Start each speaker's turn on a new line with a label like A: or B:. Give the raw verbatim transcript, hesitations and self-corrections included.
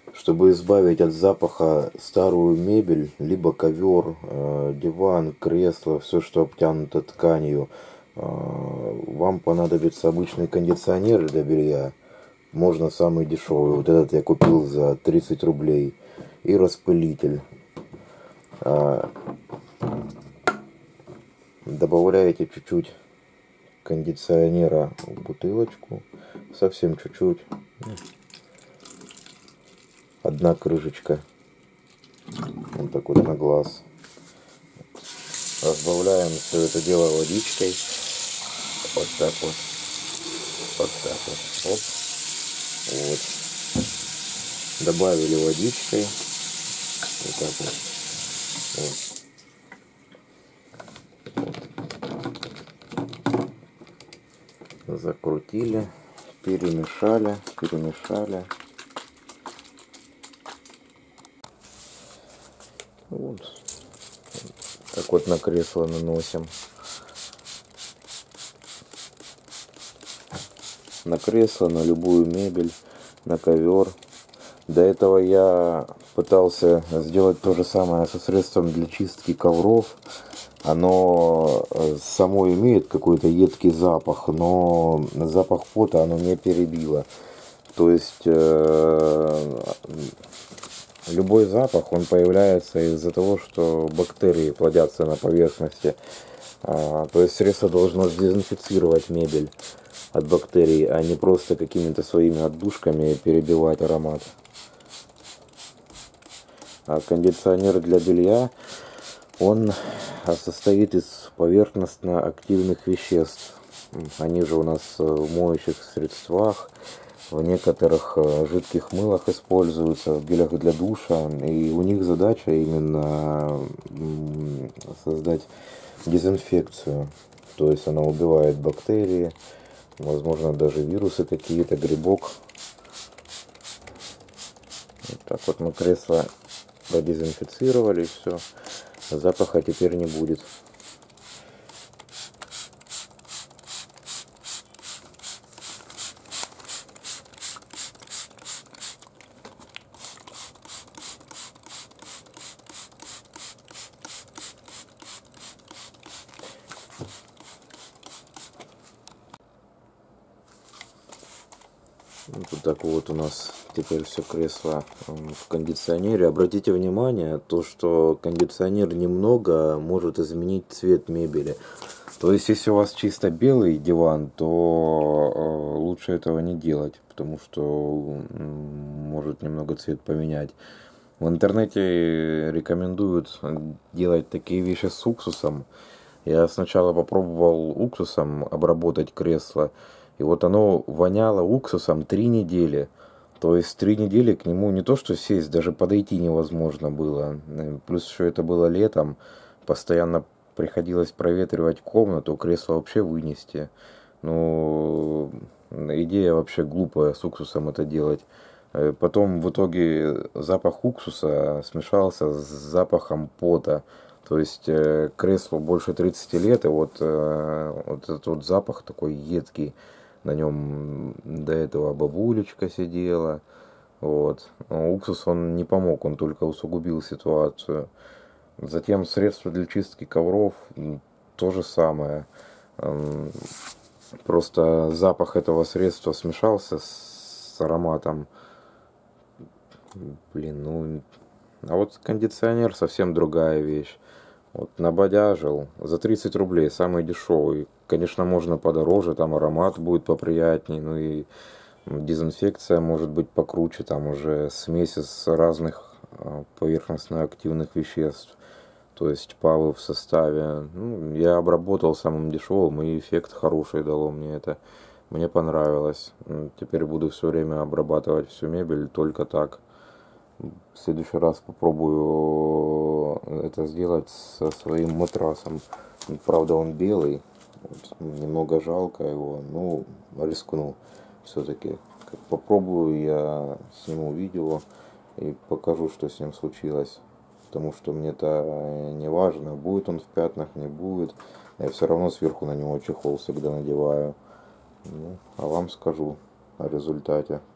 A: чтобы избавить от запаха старую мебель, либо ковер, э, диван, кресло, все, что обтянуто тканью, э, вам понадобится обычный кондиционер для белья. Можно самый дешевый. Вот этот я купил за тридцать рублей. И распылитель. А, добавляете чуть-чуть кондиционера в бутылочку. Совсем чуть-чуть. Одна крышечка. Вот так вот на глаз. Разбавляем все это дело водичкой. Вот так вот. Вот так вот. Оп. Вот. Добавили водичкой. Вот так вот. Вот. Закрутили. Перемешали. Перемешали. Вот. Так вот на кресло наносим. На кресло, на любую мебель, на ковер. До этого я пытался сделать то же самое со средством для чистки ковров. Оно само имеет какой-то едкий запах, но запах пота оно не перебило. То есть э, любой запах, он появляется из-за того, что бактерии плодятся на поверхности. А, то есть средство должно дезинфицировать мебель от бактерий, а не просто какими-то своими отдушками перебивать аромат. А кондиционер для белья, он состоит из поверхностно активных веществ. Они же у нас в моющих средствах, в некоторых жидких мылах используются, в гелях для душа. И у них задача именно создать дезинфекцию. То есть она убивает бактерии, возможно даже вирусы какие-то, грибок. Вот так вот мы кресло продезинфицировали, и все. Запаха теперь не будет. Вот так вот у нас теперь все кресло в кондиционере. Обратите внимание, то что кондиционер немного может изменить цвет мебели. То есть если у вас чисто белый диван, то лучше этого не делать, потому что может немного цвет поменять. В интернете рекомендуют делать такие вещи с уксусом. Я сначала попробовал уксусом обработать кресло. И вот оно воняло уксусом три недели. То есть три недели к нему не то что сесть, даже подойти невозможно было. Плюс еще это было летом. Постоянно приходилось проветривать комнату, кресло вообще вынести. Ну, идея вообще глупая с уксусом это делать. Потом в итоге запах уксуса смешался с запахом пота. То есть креслу больше тридцати лет, и вот, вот этот вот запах такой едкий. На нем до этого бабулечка сидела. Вот. Но уксус он не помог, он только усугубил ситуацию. Затем средство для чистки ковров то же самое. Просто запах этого средства смешался с ароматом. Блин, ну... А вот кондиционер совсем другая вещь. Вот набодяжил за тридцать рублей, самый дешевый. Конечно, можно подороже, там аромат будет поприятней, ну и дезинфекция может быть покруче, там уже смесь из разных поверхностно-активных веществ, то есть павы в составе. Ну, я обработал самым дешевым, и эффект хороший дало мне это. Мне понравилось. Теперь буду все время обрабатывать всю мебель только так. В следующий раз попробую это сделать со своим матрасом. Правда, он белый. Вот, немного жалко его, но рискну все-таки. Попробую, я сниму видео и покажу, что с ним случилось. Потому что мне-то не важно, будет он в пятнах, не будет. Я все равно сверху на него чехол всегда надеваю. Ну, а вам скажу о результате.